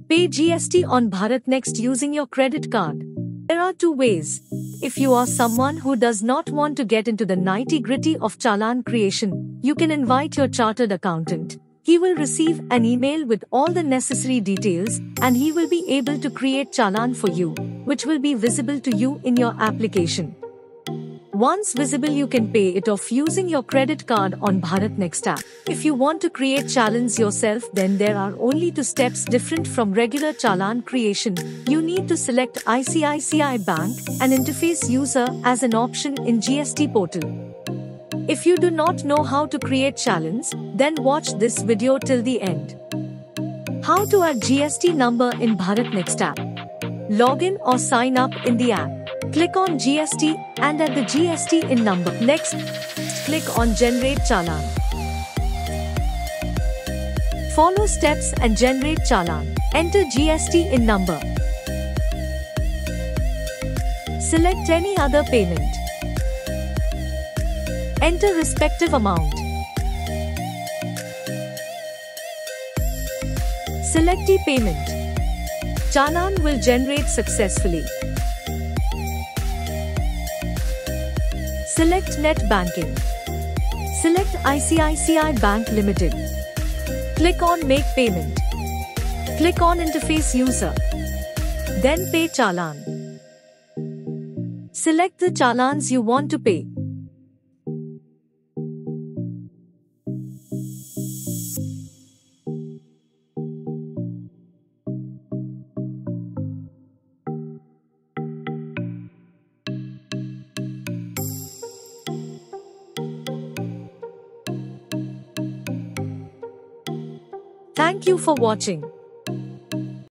Pay GST on BharatNXT using your credit card. There are two ways. If you are someone who does not want to get into the nitty-gritty of challan creation, you can invite your chartered accountant. He will receive an email with all the necessary details and he will be able to create challan for you, which will be visible to you in your application. Once visible, you can pay it off using your credit card on BharatNXT app. If you want to create challans yourself, then there are only two steps different from regular challan creation. You need to select ICICI Bank and interface user as an option in GST portal. If you do not know how to create challans, then watch this video till the end. How to add GST number in BharatNXT app. Login or sign up in the app. Click on GST and add the GST in number. Next, click on Generate Challan. Follow steps and generate challan. Enter GST in number. Select any other payment. Enter respective amount. Select e-payment. Challan will generate successfully. Select net banking. Select ICICI Bank Limited. Click on Make Payment. Click on Interface User. Then Pay Challan. Select the challans you want to pay. Thank you for watching.